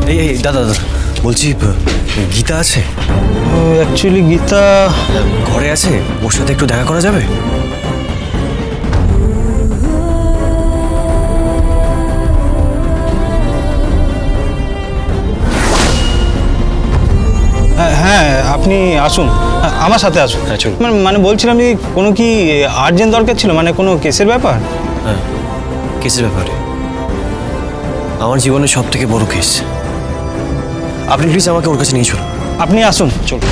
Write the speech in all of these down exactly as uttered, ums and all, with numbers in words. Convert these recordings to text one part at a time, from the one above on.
এই এই দাদা দাদা বলছি গীতা আছে? অ্যাকচুয়ালি গীতা ঘরে আছে, ওর সাথে একটু দেখা করা যাবে? হ্যাঁ আপনি আসুন, আমার সাথে আসুন। হ্যাঁ চলুন। মানে মানে বলছিলাম যে কোনো কি আর্জেন্ট দরকার ছিল, মানে কোনো কেসের ব্যাপার? হ্যাঁ কেসের ব্যাপারে, আমার জীবনের সব থেকে বড় কেস। আপনি প্লিজ আমাকে ওর কাছে নিয়ে চলুন। আপনি আসুন, চলুন।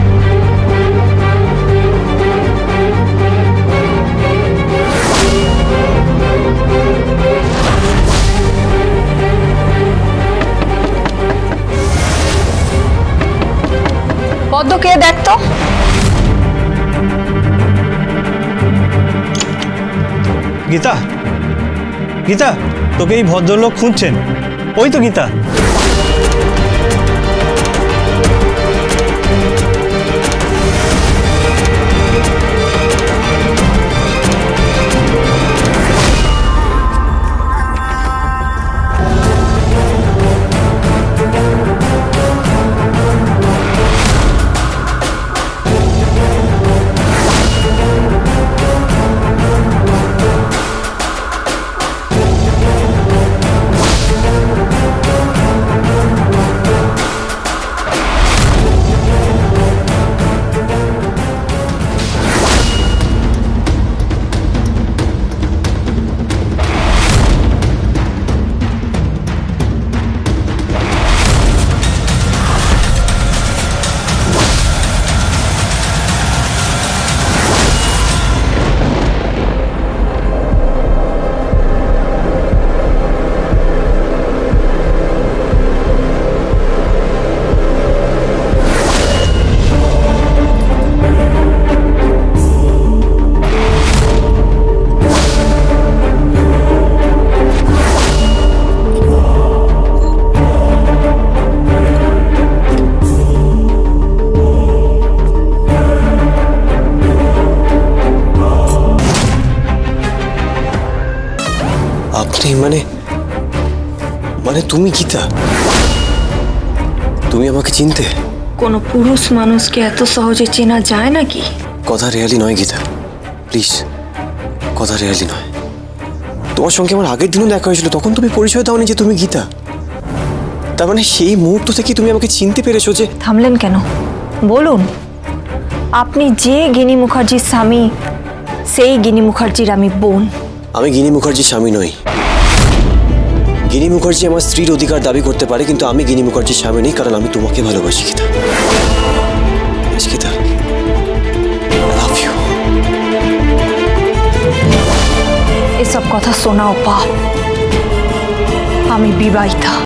পদ্ম কে দেখ তো। গীতা, গীতা, তোকে এই ভদ্রলোক খুঁজছেন। ওই তো গীতা। আপনি মানে মানে তুমি গীতা? তুমি আমাকে চিনতে? কোনো পুরুষ মানুষকে এত সহজে চেনা যায় নাকি? কথা রিয়ালি নয় গীতা, প্লিজ কথা রিয়ালি নয়। তোমার সঙ্গে আমার আগের দিনও দেখা হয়েছিল, তখন তুমি পরিচয় দাওনি যে তুমি গীতা। তার মানে সেই মুহূর্ত থেকে তুমি আমাকে চিনতে পেরেছো যে। থামলেন কেন, বলুন। আপনি যে গিনি মুখার্জির স্বামী, সেই গিনি মুখার্জির আমি বোন। আমি গিনি মুখার্জির স্বামী নই। গিনি মুখার্জি আমার স্ত্রীর অধিকার দাবি করতে পারে, কিন্তু আমি গিনি মুখার্জির স্বামী নই, কারণ আমি তোমাকে ভালোবাসি Gita. Gita, I love you. এসব কথা শোনাও পাপ। আমি বিবাহিতা।